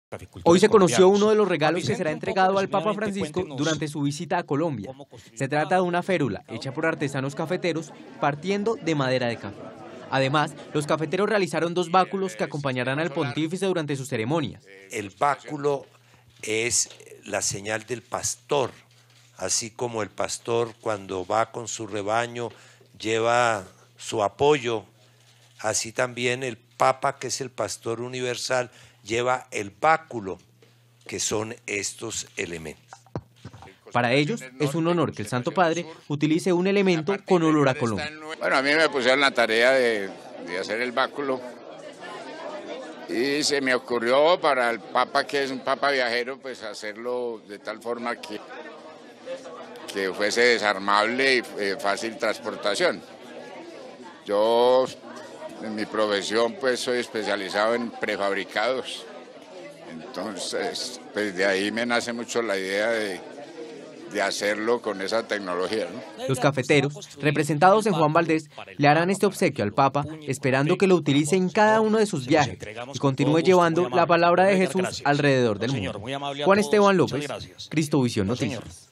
Hoy se conoció uno de los regalos que será entregado al Papa Francisco durante su visita a Colombia. Se trata de una férula hecha por artesanos cafeteros partiendo de madera de café. Además, los cafeteros realizaron 2 báculos que acompañarán al pontífice durante sus ceremonias. El báculo es la señal del pastor, así como el pastor cuando va con su rebaño lleva su apoyo, así también el Papa, que es el pastor universal, lleva el báculo, que son estos elementos. Para ellos es un honor que el Santo Padre utilice un elemento con olor a Colombia. Bueno, a mí me pusieron la tarea de hacer el báculo y se me ocurrió para el Papa, que es un Papa viajero, pues hacerlo de tal forma que fuese desarmable y fácil transportación. Yo en mi profesión pues soy especializado en prefabricados, entonces pues de ahí me nace mucho la idea de hacerlo con esa tecnología, ¿no? Los cafeteros, representados en Juan Valdés, le harán este obsequio al Papa, esperando que lo utilice en cada uno de sus viajes y continúe llevando la palabra de Jesús alrededor del mundo. Juan Esteban López, Cristovisión Noticias.